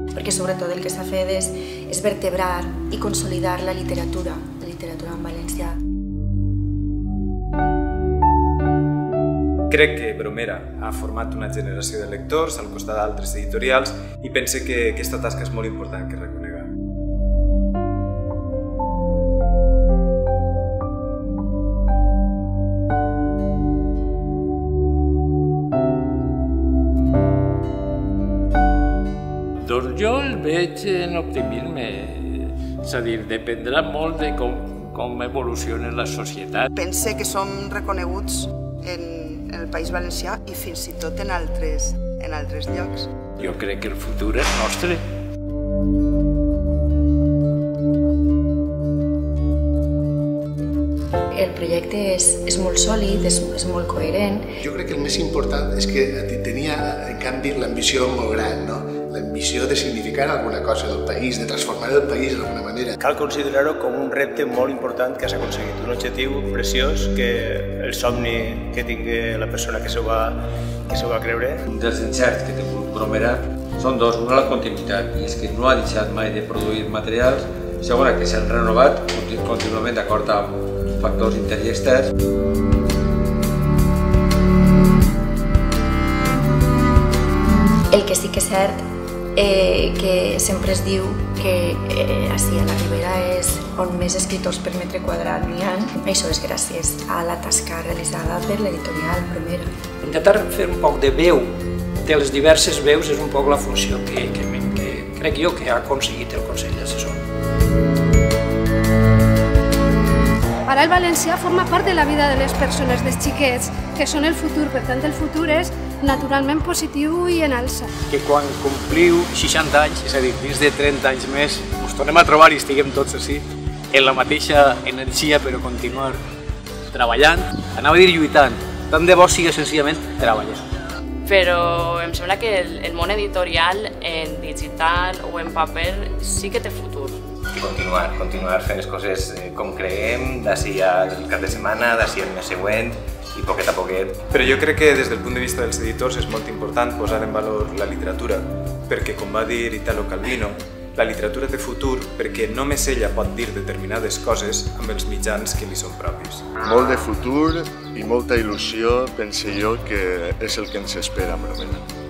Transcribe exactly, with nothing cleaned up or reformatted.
perquè sobretot el que s'ha fet és, és vertebrar i consolidar la literatura, la literatura en valencià. Crec que Bromera ha format una generació de lectors al costat d'altres editorials i pense que aquesta tasca és molt important que reconeguem. Doncs jo el veig en optimisme, és a dir, dependrà molt de com, com evoluciona la societat. Pense que som reconeguts en, en el País Valencià i fins i tot en altres, en altres llocs. Jo crec que el futur és nostre. El projecte és, és molt sòlid, és, és molt coherent. Jo crec que el més important és que tenia, en canvi, l'ambició molt gran, no? L'ambició de significar alguna cosa del país, de transformar el país d'alguna manera. Cal considerar-ho com un repte molt important que s'ha aconseguit, un objectiu preciós que el somni que tingui la persona que s'ho va, que s'ho va creure. Un dels encerts que té Bromera són dos, una la continuïtat, i és que no ha deixat mai de produir materials, segona que s'han renovat contínuament d'acord amb factors interns i externs. El que sí que és cert eh, que sempre es diu que eh, així a la Ribera és on més escriptors per metre quadrat n'hi ha. Això és gràcies a la tasca realitzada per l'editorial Bromera. Intentar fer un poc de veu de les diverses veus és un poc la funció que, que, que crec jo que ha aconseguit el Consell Assessor. Ara el valencià forma part de la vida de les persones, dels xiquets, que són el futur. Per tant, el futur és naturalment positiu i en alça. Que quan compliu seixanta anys, és a dir, dins de trenta anys més, ens tornem a trobar i estiguem tots així, en la mateixa energia, però continuar treballant, anava a dir lluitant, tant de bo sigui senzillament treballar. Però em sembla que el, el món editorial en digital o en paper sí que té futur. Continuar, continuar fent les coses com creiem, d'ací al cap de setmana, d'ací al mes següent, i poquet a poquet. Però jo crec que des del punt de vista dels editors és molt important posar en valor la literatura, perquè com va dir Italo Calvino, la literatura té futur perquè només ella pot dir determinades coses amb els mitjans que li són propis. Molt de futur i molta il·lusió, pense jo, que és el que ens espera en Bromera.